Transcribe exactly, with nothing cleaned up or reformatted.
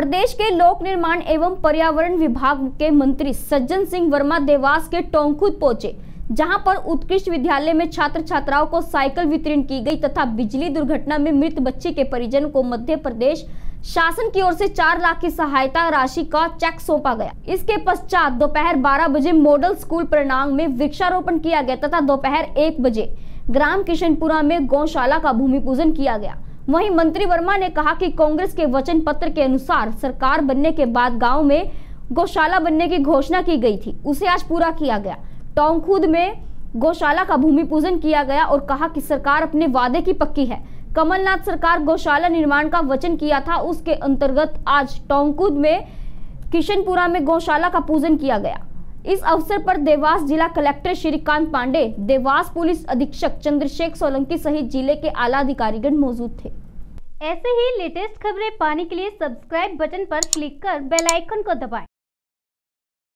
प्रदेश के लोक निर्माण एवं पर्यावरण विभाग के मंत्री सज्जन सिंह वर्मा देवास के टोंकखुद पहुंचे, जहां पर उत्कृष्ट विद्यालय में छात्र छात्राओं को साइकिल वितरण की गई तथा बिजली दुर्घटना में मृत बच्चे के परिजन को मध्य प्रदेश शासन की ओर से चार लाख की सहायता राशि का चेक सौंपा गया। इसके पश्चात दोपहर बारह बजे मॉडल स्कूल प्रणांग में वृक्षारोपण किया गया तथा दोपहर एक बजे ग्राम किशनपुरा में गौशाला का भूमि पूजन किया गया। वहीं मंत्री वर्मा ने कहा कि कांग्रेस के वचन पत्र के अनुसार सरकार बनने के बाद गांव में गौशाला बनने की घोषणा की गई थी, उसे आज पूरा किया गया। टोंकखुद में गौशाला का भूमि पूजन किया गया और कहा कि सरकार अपने वादे की पक्की है। कमलनाथ सरकार गौशाला निर्माण का वचन किया था, उसके अंतर्गत आज टोंकखुद में किशनपुरा में गौशाला का पूजन किया गया। इस अवसर पर देवास जिला कलेक्टर श्रीकांत पांडे, देवास पुलिस अधीक्षक चंद्रशेखर सोलंकी सहित जिले के आला अधिकारीगण मौजूद थे। ऐसे ही लेटेस्ट खबरें पाने के लिए सब्सक्राइब बटन पर क्लिक कर बेल आइकन को दबाएं।